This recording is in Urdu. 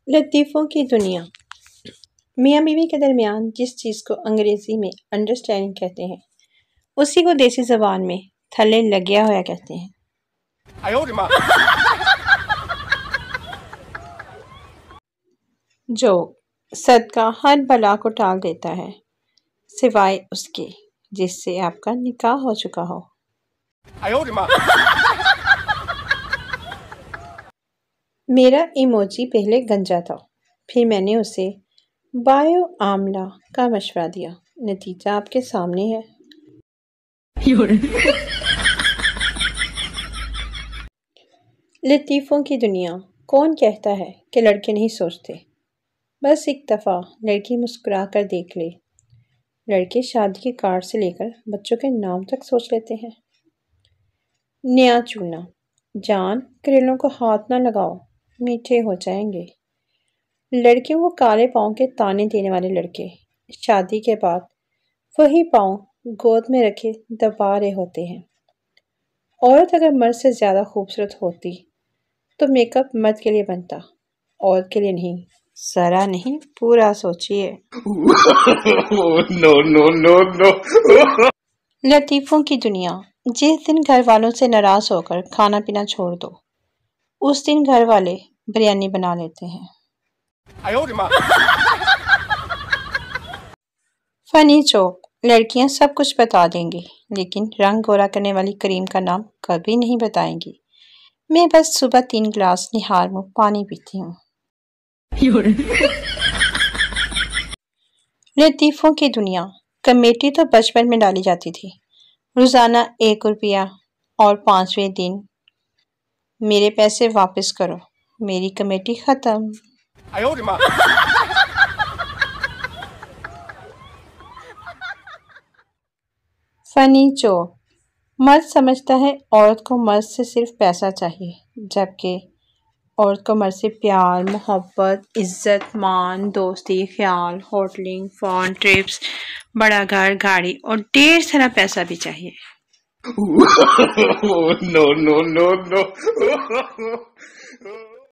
لطیفوں کی دنیا۔ میاں بیوی کے درمیان جس چیز کو انگریزی میں انڈرسٹینڈنگ کہتے ہیں اسی کو دیسی زبان میں تھلے لگیا ہوا کہتے ہیں۔ جو صدقہ ہر بلا کو ٹال دیتا ہے سوائے اس کے جس سے آپ کا نکاح ہو چکا ہو۔ میرا ایموجی پہلے گنجا تھا، پھر میں نے اسے بایو آملہ کا مشورہ دیا، نتیجہ آپ کے سامنے ہے۔ لطیفوں کی دنیا۔ کون کہتا ہے کہ لڑکے نہیں سوچتے؟ بس ایک دفعہ لڑکی مسکرا کر دیکھ لے، لڑکے شادی کے کارڈ سے لے کر بچوں کے نام تک سوچ لیتے ہیں۔ نیا چولنا۔ جان کریلوں کو ہاتھ نہ لگاؤ، میٹھے ہو جائیں گے۔ لڑکیوں کو کالے پاؤں کے تانے دینے والے لڑکے شادی کے بعد وہی پاؤں گود میں رکھے دبا رہے ہوتے ہیں۔ عورت اگر مرد سے زیادہ خوبصورت ہوتی تو میک اپ مرد کے لیے بنتا، عورت کے لیے نہیں۔ ذرا نہیں پورا سوچئے۔ لطیفوں کی دنیا۔ جس دن گھر والوں سے ناراض ہو کر کھانا پینا چھوڑ دو اس دن گھر والے بریانی بنا لیتے ہیں۔ فنی جوک۔ لڑکیاں سب کچھ بتا دیں گی لیکن رنگ گورا کرنے والی کریم کا نام کبھی نہیں بتائیں گی۔ میں بس صبح 3 گلاس نہار منہ پانی پیتی ہوں۔ لطیفوں کی دنیا۔ کمیٹی تو بچپن میں ڈالی جاتی تھی، روزانہ 1 روپیہ اور 5ویں دن میرے پیسے واپس کرو، میری کمیٹی ختم۔ فنی جوک۔ مرد سمجھتا ہے عورت کو مرد سے صرف پیسہ چاہیے، جبکہ عورت کو مرد سے پیار، محبت، عزت، مان، دوستی، خیال، ہوٹلنگ، فون ٹرپس، بڑا گھر، گاڑی اور ڈھیر سارا پیسہ بھی چاہیے۔ No.